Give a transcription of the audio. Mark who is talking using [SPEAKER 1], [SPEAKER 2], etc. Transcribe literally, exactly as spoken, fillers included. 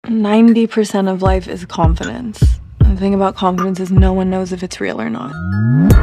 [SPEAKER 1] ninety percent of life is confidence. And the thing about confidence is no one knows if it's real or not.